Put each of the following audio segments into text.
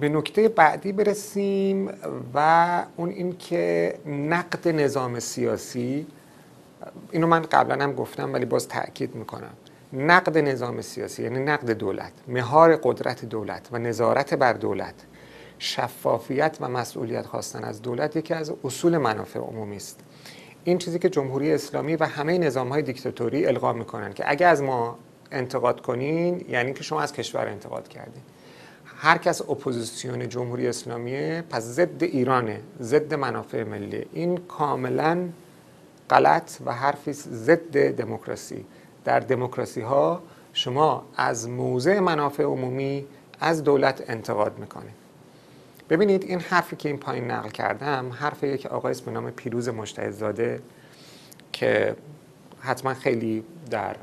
به نکته بعدی برسیم و اون این که نقد نظام سیاسی، اینو من قبلا هم گفتم ولی باز تأکید میکنم، نقد نظام سیاسی یعنی نقد دولت، مهار قدرت دولت و نظارت بر دولت، شفافیت و مسئولیت خواستن از دولت یکی از اصول منافع عمومی است. این چیزی که جمهوری اسلامی و همه نظام‌های دیکتاتوری القا میکنن که اگه از ما انتقاد کنین یعنی که شما از کشور انتقاد کردین. هر کس اپوزیسیون جمهوری اسلامیه پس ضد ایرانه، ضد منافع ملی. این کاملا غلط و حرفی ضد دموکراسی. در دموکراسی ها شما از موضع منافع عمومی از دولت انتقاد میکنه. ببینید این حرفی که این پایین نقل کردم حرف یک آقایی است به نام پیروز مجتهدزاده که حتما خیلی در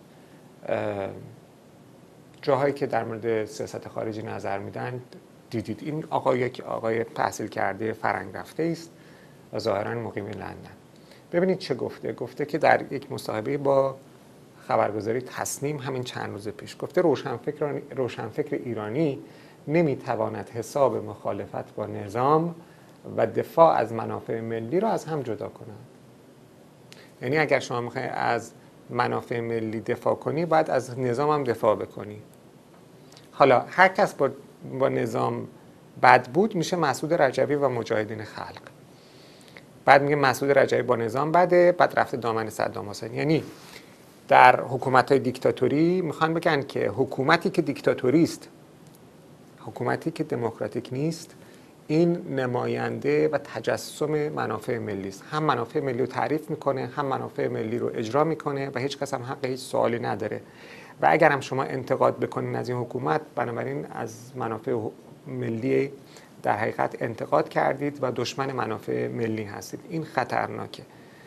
جاهایی که در مورد سیاست خارجی نظر میدن دیدید. این آقای تحصیل کرده فرنگ رفته است و ظاهرا مقیم لندن. ببینید چه گفته که در یک مصاحبه با خبرگزاری تصنیم همین چند روز پیش گفته روشنفکر ایرانی نمیتواند حساب مخالفت با نظام و دفاع از منافع ملی را از هم جدا کند. یعنی اگر شما میخوای از منافع ملی دفاع کنی باید از نظام هم دفاع بکنی. حالا هر کس با نظام بد بود میشه مسعود رجبی و مجاهدین خلق. بعد میگه مسعود رجبی با نظام بده، بعد رفته دامن صدام حسین. یعنی در حکومت‌های دیکتاتوری میخوان بگن که حکومتی که دیکتاتوری است، حکومتی که دموکراتیک نیست، این نماینده و تجسم منافع ملی است. هم منافع ملی رو تعریف میکنه، هم منافع ملی رو اجرا میکنه و هیچ کس هم حق هیچ سوالی نداره. و اگر هم شما انتقاد بکنین از این حکومت، بنابراین از منافع ملی در حقیقت انتقاد کردید و دشمن منافع ملی هستید. این خطرناکه.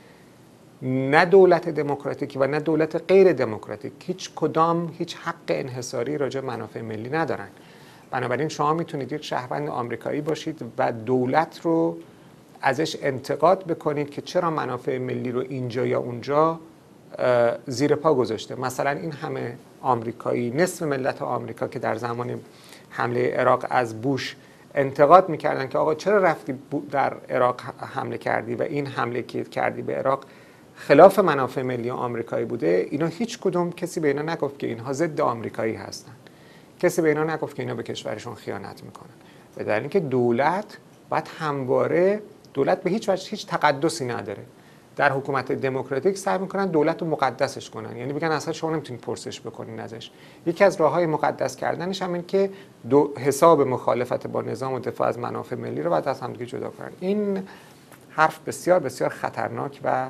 نه دولت دموکراتیک و نه دولت غیر دموکراتیک هیچ کدام هیچ حق انحصاری راجع به منافع ملی ندارن. بنابراین شما میتونید یک شهروند آمریکایی باشید و دولت رو ازش انتقاد بکنید که چرا منافع ملی رو اینجا یا اونجا زیر پا گذاشته. مثلا این همه آمریکایی، نصف ملت آمریکا که در زمان حمله عراق از بوش انتقاد میکردن که آقا چرا رفتی در عراق حمله کردی و این حمله که کردی به عراق خلاف منافع ملی آمریکایی بوده، اینا هیچ کدوم کسی به اینا نگفت که اینها ضد آمریکایی هستن. کسی به اینا نگفت که اینا به کشورشون خیانت میکنن. به دلیل اینکه دولت باید همواره، دولت به هیچ وجه هیچ تقدسی نداره. در حکومت دموکراتیک سعی میکنن دولت رو مقدسش کنن، یعنی بگن اصلا شما نمیتونید پرسش بکنین ازش. یکی از راههای مقدس کردنش هم این که حساب مخالفت با نظام و دفاع از منافع ملی رو باید از همدیگه جدا کنن. این حرف بسیار بسیار خطرناک و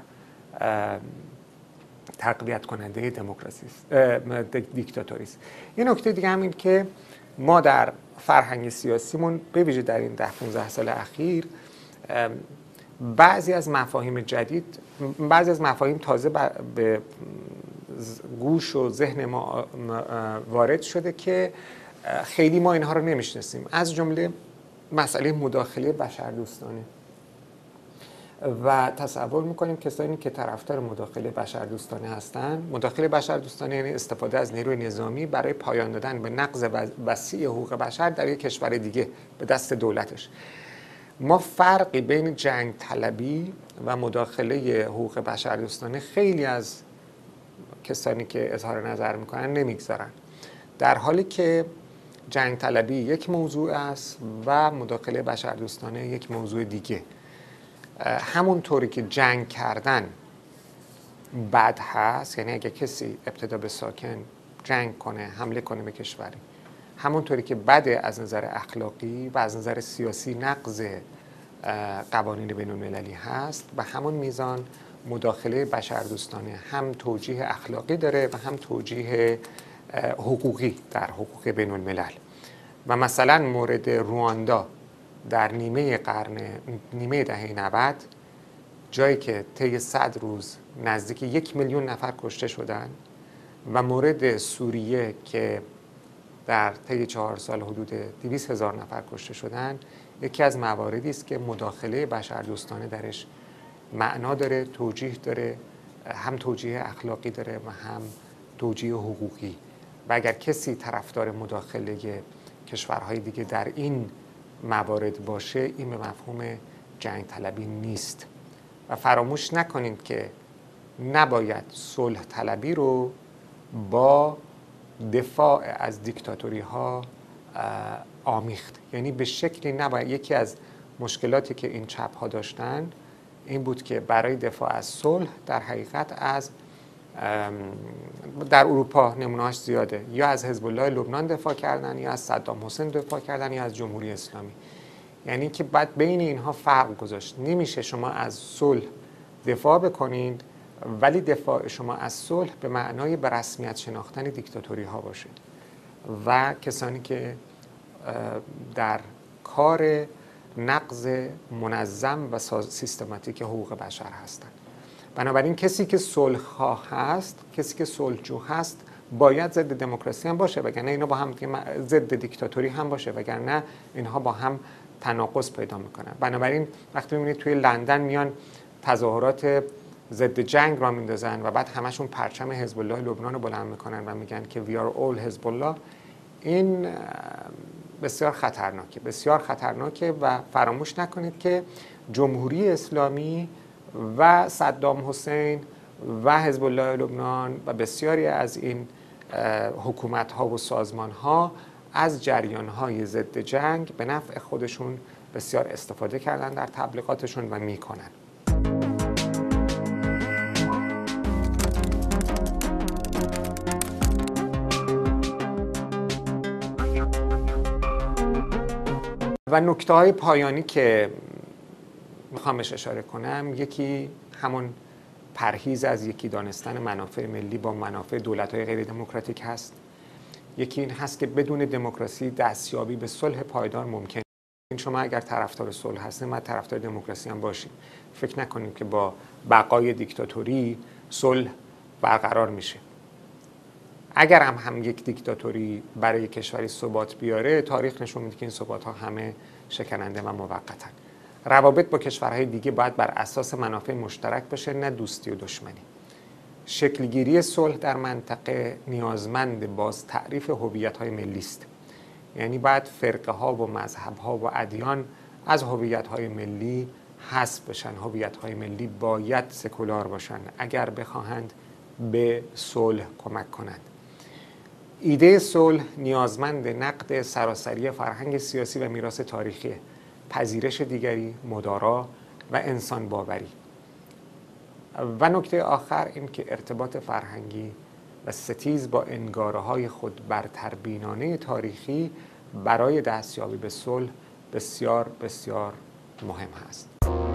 تقویت کننده دموکراسی است، دیکتاتوری است. این نکته دیگه هم این که ما در فرهنگ سیاسیمون به ویژه در این 10-15 سال اخیر بعضی از مفاهیم جدید، بعضی از مفاهیم تازه به گوش و ذهن ما وارد شده که خیلی ما اینها رو نمیشناسیم. از جمله مسئله مداخله بشردوستانه. و تصور میکنیم کسانی که طرفدار مداخله بشردوستانه هستند، مداخله بشردوستانه یعنی استفاده از نیروی نظامی برای پایان دادن به نقض وسیع حقوق بشر در یک کشور دیگه به دست دولتش. ما فرقی بین جنگ طلبی و مداخله حقوق بشردوستانه خیلی از کسانی که اظهار نظر میکنن نمیگذارن، در حالی که جنگ طلبی یک موضوع است و مداخله بشردوستانه یک موضوع دیگه. همونطوری که جنگ کردن بد هست، یعنی اگه کسی ابتدا به ساکن جنگ کنه، حمله کنه به کشوری، همونطوری که بده از نظر اخلاقی و از نظر سیاسی نقض قوانین بین المللی هست، به همون میزان مداخله بشردوستانه هم توجیه اخلاقی داره و هم توجیه حقوقی در حقوق بین الملل. و مثلا مورد رواندا در نیمه دهه 90 جایی که طی 100 روز نزدیک 1 میلیون نفر کشته شدن و مورد سوریه که در طی 4 سال حدود 200,000 نفر کشته شدن، یکی از مواردی است که مداخله بشردوستانه درش معنا داره، توجیه داره، هم توجیه اخلاقی داره و هم توجیه حقوقی. و اگر کسی طرفدار مداخله کشورهای دیگه در این موارد باشه، این به مفهوم جنگ طلبی نیست. و فراموش نکنید که نباید صلح طلبی رو با دفاع از دیکتاتوری ها آمیخت. یعنی به شکلی نباید. یکی از مشکلاتی که این چپ ها داشتن این بود که برای دفاع از صلح در حقیقت از در اروپا نمونه‌اش زیاده، یا از حزب الله لبنان دفاع کردن، یا از صدام حسین دفاع کردن، یا از جمهوری اسلامی. یعنی که بعد بین اینها فرق گذاشت. نمیشه شما از صلح دفاع بکنید ولی دفاع شما از صلح به معنای به رسمیت شناختن دیکتاتوری ها باشه و کسانی که در کار نقض منظم و سیستماتیک حقوق بشر هستند. بنابراین کسی که صلح‌خواه هست، کسی که صلحجو هست، باید ضد دموکراسی هم باشه، وگرنه اینا با هم ضد دیکتاتوری هم باشه، وگرنه اینها با هم تناقض پیدا میکنن. بنابراین وقتی میبینید توی لندن میان تظاهرات ضد جنگ را میندازن و بعد همشون پرچم حزب الله لبنان رو بلند میکنن و میگن که we are all حزب الله، این بسیار خطرناکه، بسیار خطرناکه. و فراموش نکنید که جمهوری اسلامی و صدام حسین و حزب الله لبنان و بسیاری از این حکومت‌ها و سازمان‌ها از جریان‌های ضد جنگ به نفع خودشون بسیار استفاده کردن در تبلیغاتشون و میکنن. و نکته‌های پایانی که میخوام بهش اشاره کنم، یکی همون پرهیز از یکی دانستن منافع ملی با منافع دولت‌های غیر دموکراتیک هست. یکی این هست که بدون دموکراسی دستیابی به صلح پایدار ممکن نیست. شما اگر طرفدار صلح هستید، ما طرفدار دموکراسی هم باشیم. فکر نکنیم که با بقای دیکتاتوری صلح برقرار میشه. اگر هم یک دیکتاتوری برای کشوری ثبات بیاره، تاریخ نشون میده که این ثبات‌ها همه شکننده و موقتن. روابط با کشورهای دیگه باید بر اساس منافع مشترک باشه، نه دوستی و دشمنی. شکلگیری صلح در منطقه نیازمند باز تعریف هویت‌های ملی است. یعنی باید فرقه‌ها و مذهب‌ها و ادیان از هویت‌های ملی حذف بشن. هویت‌های ملی باید سکولار باشن اگر بخواهند به صلح کمک کنند. ایده صلح نیازمند نقد سراسری فرهنگ سیاسی و میراث تاریخی، پذیرش دیگری، مدارا و انسان باوری. و نکته آخر این که ارتباط فرهنگی و ستیز با انگاره‌های خود برتربینانه تاریخی برای دستیابی به صلح بسیار بسیار مهم هست.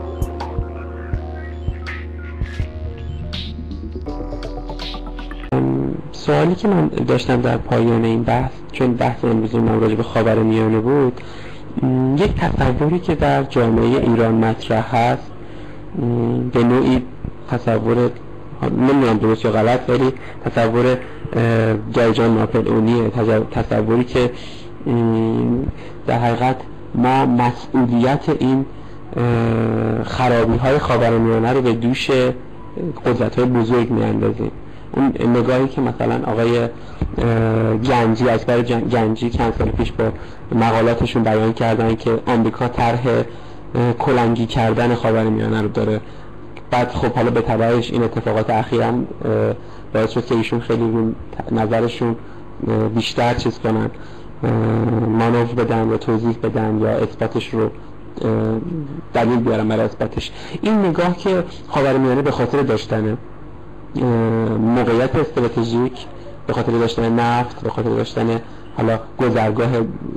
سوالی که من داشتم در پایان این بحث، چون بحث امروز ما راجع به خاورمیانه بود، یک تصوری که در جامعه ایران مطرح هست، به نوعی تصور، نمیدونم درست یا غلط، ولی تصور جایجان ناپلئونیه، تصوری که در حقیقت ما مسئولیت این خرابی های خاورمیانه رو به دوش قدرت های بزرگ میاندازیم. اون نگاهی که مثلا آقای گنجی، اکبر گنجی چند سال پیش با مقالاتشون بیان کردن که آمریکا طرح کلنگی کردن خاورمیانه رو داره، بعد خب حالا به تبعش این اتفاقات اخیراً باعث شد که ایشون خیلی نظرشون بیشتر چیز کنن، مانور بدن و توضیح بدن یا اثباتش رو دلیل بیارن برای اثباتش. این نگاه که خاورمیانه به خاطر داشتن موقعیت استراتژیک، به خاطر داشتن نفت، به خاطر داشتن حالا گذرگاه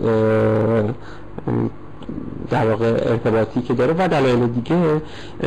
در واقع ارتباطی که داره و دلایل دیگه،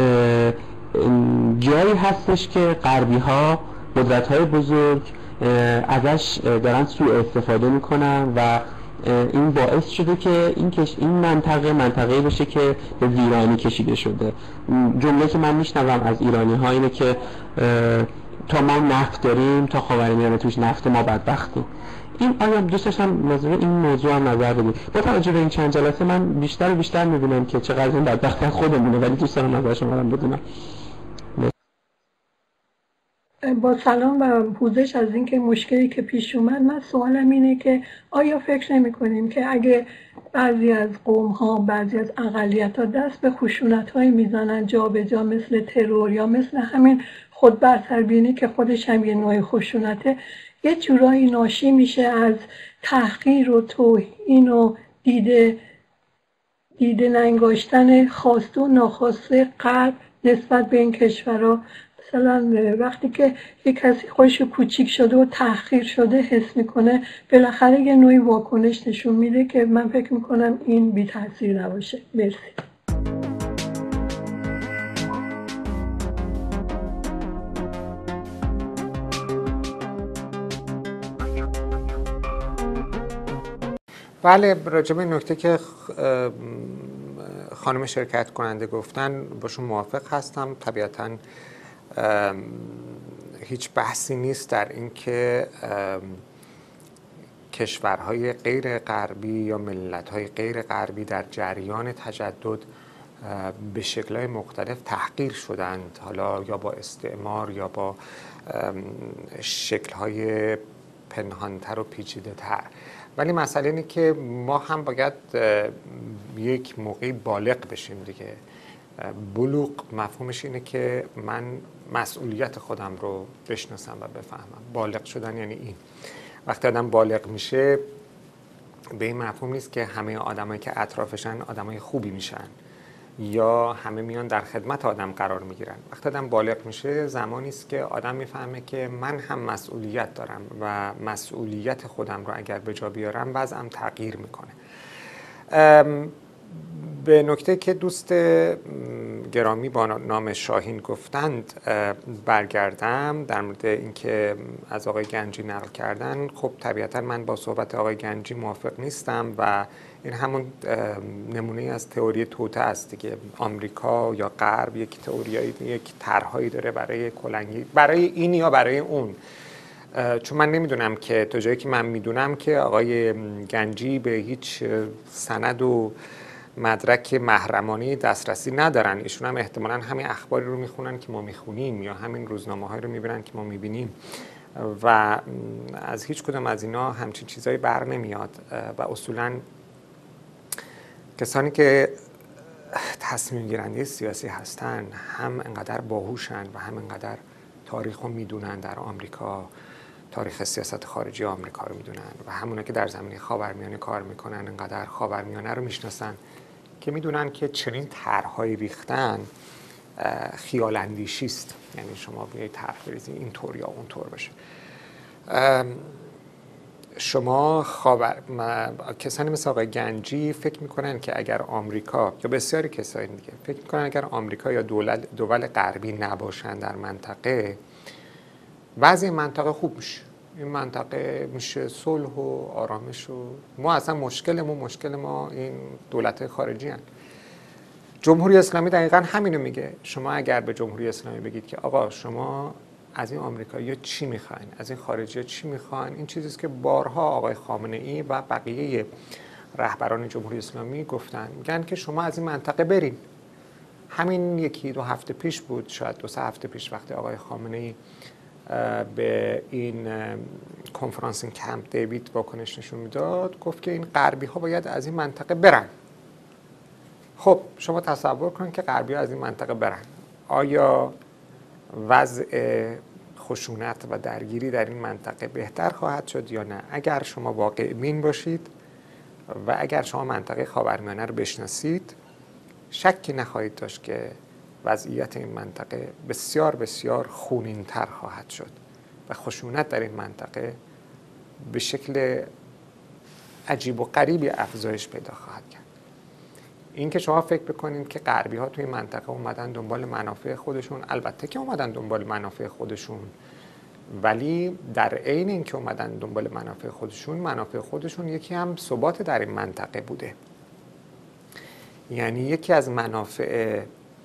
جایی هستش که غربی ها، قدرت های بزرگ ازش دارن سوء استفاده میکنن و این باعث شده که این منطقه بشه که به ویرانی کشیده شده. جمله که من میشنوم از ایرانی ها اینه که تا ما نفت داریم، تا خاورمیانه توش نفت، ما بدبختیم. این آیا دوست داشتم موضوع این موضوع هم نظر بدید. با توجه به این چند جلسه من بیشتر و بیشتر میبینم که چقدر این بدبختی خودمونه، ولی دوست دارم نظر شما رو بدونم. با سلام و پوزش از اینکه مشکلی که پیش اومد، من سوالم اینه که آیا فکر نمی کنیم که اگه بعضی از قوم ها، بعضی از اقلیت ها دست به خشونت هایی میزنن جا به جا، مثل ترور یا مثل همین خود برتربینی که خودش هم یه نوع خشونته، یه جورایی ناشی میشه از تحقیر و توهین و دیده ننگاشتن خواسته و ناخواسته غرب نسبت به این کشورها. مثلا وقتی که یک کسی خودش کوچیک شده و تحقیر شده حس میکنه، بالاخره یه نوعی واکنش نشون میده که من فکر میکنم این بی تاثیر نباشه. مرسی. بله، راجع به نکته که خانم شرکت کننده گفتن باشون موافق هستم. طبیعتاً هیچ بحثی نیست در این که کشورهای غیر غربی یا ملت‌های غیر غربی در جریان تجدد به شکل‌های مختلف تحقیر شدند، حالا یا با استعمار یا با شکل‌های پنهانتر و پیچیده‌تر. ولی مسئله اینه که ما هم باید یک موقعی بالغ بشیم دیگه. بلوغ مفهومش اینه که من مسئولیت خودم رو بشناسم و بفهمم. بالغ شدن یعنی این. وقتی آدم بالغ میشه به این مفهوم نیست که همه آدمایی که اطرافشن آدمای خوبی میشن یا همه میان در خدمت آدم قرار میگیرن. وقتی آدم بالغ میشه زمانی است که آدم میفهمه که من هم مسئولیت دارم و مسئولیت خودم رو اگر به جا بیارم وضعم تغییر میکنه. به نکته که دوست گرامی با نام شاهین گفتند برگردم در مورد اینکه از آقای گنجی نقل کردن. خب طبیعتا من با صحبت آقای گنجی موافق نیستم و این همون نمونه از تئوری توطئه است دیگه. آمریکا یا غرب یک تئوریایی، یک طرحهایی داره برای کلنگی، برای این یا برای اون. چون من نمیدونم که تا جایی که من میدونم که آقای گنجی به هیچ سند و مدرک محرمانه دسترسی ندارن. ایشون هم احتمالاً همین اخباری رو میخونن که ما میخونیم یا همین روزنامه‌هایی رو میبینن که ما میبینیم و از هیچ کدوم از اینا همچین چیزایی بر نمیاد و اصولاً کسانی که تصمیم گیرنده سیاسی هستن هم انقدر باهوشن و هم انقدر تاریخ رو میدونن. در آمریکا تاریخ سیاست خارجی آمریکا رو میدونن و همونا که در زمینه خاورمیانه کار میکنن انقدر خاورمیانه رو میشناسن که میدونن که چنین طرح‌هایی ریختن خیال اندیشی است. یعنی شما بیاید طرح بریزی اینطور یا اونطور بشه. شما کسانی مثل آقای گنجی فکر میکنن که اگر آمریکا یا بسیاری کسایی دیگه فکر میکنن اگر آمریکا یا دول غربی نباشن در منطقه، بعضی منطقه خوب میشه. این منطقه میشه صلح و آرامش و ما اصلا مشکل ما این دولت‌های خارجی هستند. جمهوری اسلامی دقیقاً همینو میگه. شما اگر به جمهوری اسلامی بگید که آقا شما از این آمریکایی‌ها چی میخواین، از این خارجی‌ها چی میخواین، این چیزیست که بارها آقای خامنه‌ای و بقیه رهبران جمهوری اسلامی گفتن. میگن که شما از این منطقه برین. همین یکی دو هفته پیش بود، شاید دو سه هفته پیش، وقتی آقای خامنه‌ای به این کنفرانس کمپ دیوید واکنش نشون میداد، گفت که این غربی ها باید از این منطقه برن. خب شما تصور کنید که غربی ها از این منطقه برن، آیا وضع خشونت و درگیری در این منطقه بهتر خواهد شد یا نه؟ اگر شما واقع بین باشید و اگر شما منطقه خاورمیانه رو بشناسید، شکی نخواهید داشت که وضعیت این منطقه بسیار بسیار خونین‌تر خواهد شد و خشونت در این منطقه به شکل عجیب و غریبی افزایش پیدا خواهد کرد. این که شما فکر بکنید که غربی ها توی منطقه اومدن دنبال منافع خودشون، البته که اومدن دنبال منافع خودشون، ولی در عین این که اومدن دنبال منافع خودشون یکی هم ثبات در این منطقه بوده. یعنی یکی از منافع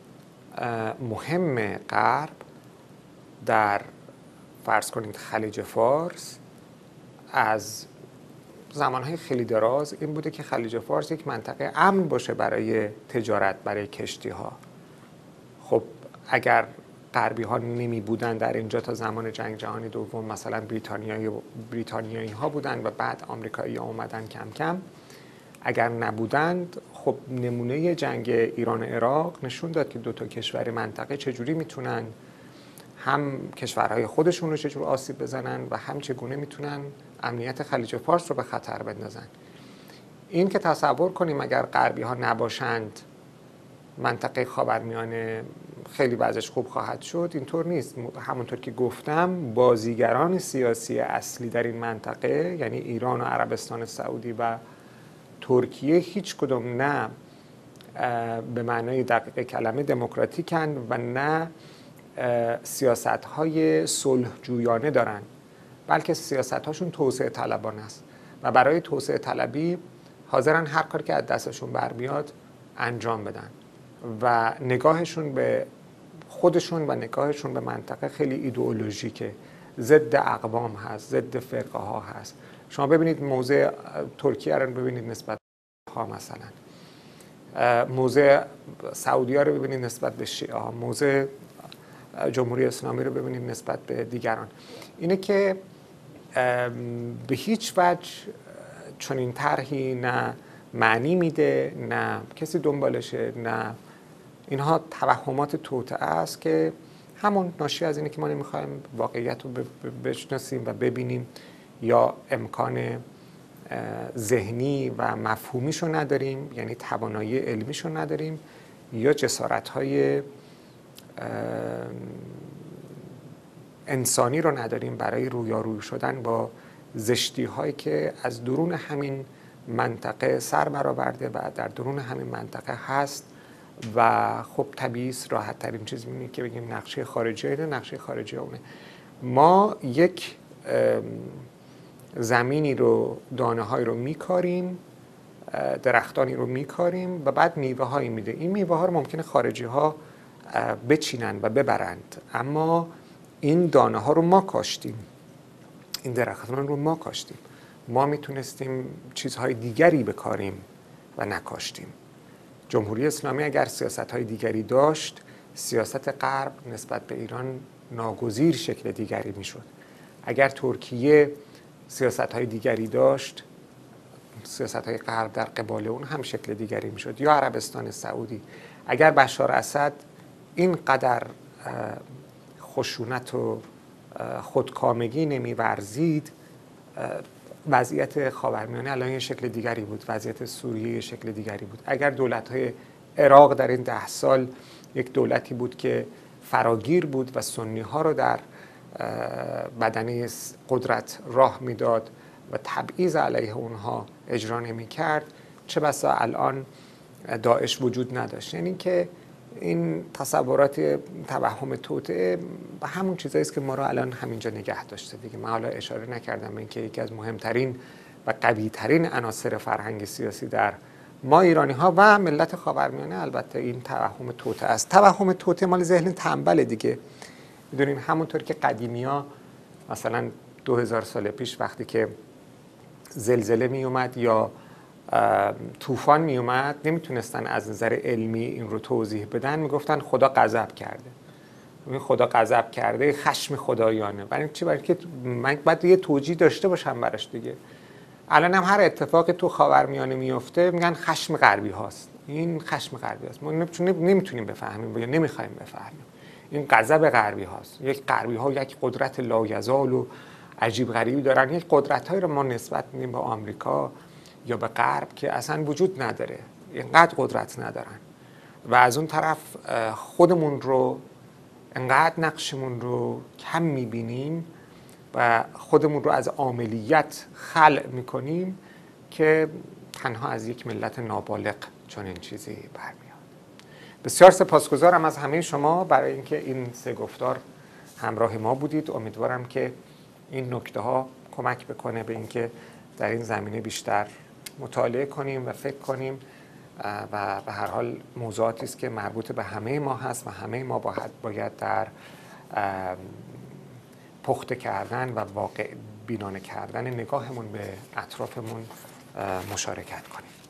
مهم غرب در فرض کنید خلیج فارس از زمانهای خیلی دراز این بوده که خلیج فارس یک منطقه امن باشه برای تجارت، برای کشتی ها. خب اگر غربی ها نمی بودن در اینجا تا زمان جنگ جهانی دوم، مثلا بریتانیایی ها بودن و بعد آمریکایی ها اومدن کم کم، اگر نبودند خب نمونه جنگ ایران و عراق نشون داد که دو تا کشور منطقه چجوری میتونن هم کشورهای خودشون رو چجور آسیب بزنن و هم چگونه میتونن امنیت خلیج فارس رو به خطر بندازن. این که تصور کنیم اگر غربی ها نباشند منطقه خاورمیانه خیلی وضعش خوب خواهد شد، اینطور نیست. همونطور که گفتم بازیگران سیاسی اصلی در این منطقه یعنی ایران و عربستان سعودی و ترکیه هیچ کدوم نه به معنای دقیق کلمه دموکراتیکن و نه سیاست‌های صلح‌جویانه دارن، بلکه سیاست‌هاشون توسعه طلبانه است و برای توسعه طلبی حاضرن هر کاری که از دستشون برمیاد انجام بدن و نگاهشون به خودشون و نگاهشون به منطقه خیلی ایدئولوژیکه، ضد اقوام هست، ضد فرقه ها هست. شما ببینید موضع ترکیه رو ببینید نسبت به ها، مثلا موضع سعودیه رو ببینید نسبت به شیعه ها، موضع جمهوری اسلامی رو ببینید نسبت به دیگران. اینه که به هیچ وجه چنین طرحی نه معنی میده، نه کسی دنبالشه، نه اینها توهمات توطئه است که همون ناشی از اینه که ما نمیخوایم واقعیت رو بشناسیم و ببینیم یا امکان ذهنی و مفهومیشو نداریم، یعنی توانایی علمیشو نداریم، یا جسارت‌های انسانی رو نداریم برای رویارویی شدن با زشتی‌هایی که از درون همین منطقه سر برآورده و در درون همین منطقه هست. و خب طبیعی است راحت ترین چیز اینه که بگیم نقشه خارجی اینه، نقشه خارجی اونه. ما یک زمینی رو، دانه های رو میکاریم، درختانی رو میکاریم و بعد میوه هایی میده. این میوه ها رو ممکنه خارجی ها بچینن و ببرند، اما این دانه ها رو ما کاشتیم، این درختان رو ما کاشتیم. ما میتونستیم چیزهای دیگری بکاریم و نکاشتیم. جمهوری اسلامی اگر سیاست‌های دیگری داشت، سیاست غرب نسبت به ایران ناگزیر شکل دیگری میشد. اگر ترکیه سیاست‌های دیگری داشت، سیاست‌های غرب در قبال اون هم شکل دیگری میشد. یا عربستان سعودی. اگر بشار اسد اینقدر خشونت و خودکامگی نمی‌ورزید، وضعیت خاورمیانه الان یه شکل دیگری بود، وضعیت سوریه یه شکل دیگری بود. اگر دولت‌های عراق در این 10 سال یک دولتی بود که فراگیر بود و سنی‌ها رو در بدنه قدرت راه میداد و تبعیض علیه اونها اجرا نمی‌کرد، چه بسا الان داعش وجود نداشت. یعنی که این تصورات توهم توطئه همون چیزایی است که ما رو الان همینجا نگه داشته دیگه. من حالا اشاره نکردم به اینکه یکی از مهمترین و قوی‌ترین عناصر فرهنگ سیاسی در ما ایرانی‌ها و ملت خاورمیانه البته این توهم توطئه است. توهم توطئه مال ذهن تنبل دیگه. می‌دونین همونطور که قدیمی‌ها مثلا 2000 سال پیش وقتی که زلزله می اومد یا طوفان می اومد نمیتونستن از نظر علمی این رو توضیح بدن، میگفتن خدا غضب کرده. خدا غضب کرده خشم خدایانه. برای چی؟ برای که من باید یه توجیه داشته باشم براش دیگه. الان هم هر اتفاقی تو خاورمیانه میفته میگن خشم غربی هاست. این خشم غربی هاست. ما نمیتونیم بفهمیم یا نمیخوایم بفهمیم. این غضب غربی هاست. یک غربی ها یک قدرت لایزال و عجیب غریبی دارن. یک قدرت‌هایی رو ما نسبت میدیم به آمریکا یا به غرب که اصلا وجود نداره، اینقدر قدرت ندارن و از اون طرف خودمون رو اینقدر نقشمون رو کم میبینیم و خودمون رو از عاملیت خلع میکنیم که تنها از یک ملت نابالغ چنین چیزی برمیاد. بسیار سپاسگزارم از همه شما برای اینکه این سه گفتار همراه ما بودید. امیدوارم که این نکته ها کمک بکنه به اینکه در این زمینه بیشتر مطالعه کنیم و فکر کنیم و به هر حال موضوعاتی است که مربوط به همه ما هست و همه ما باید در پخته کردن و واقع بینانه کردن نگاهمون به اطرافمون مشارکت کنیم.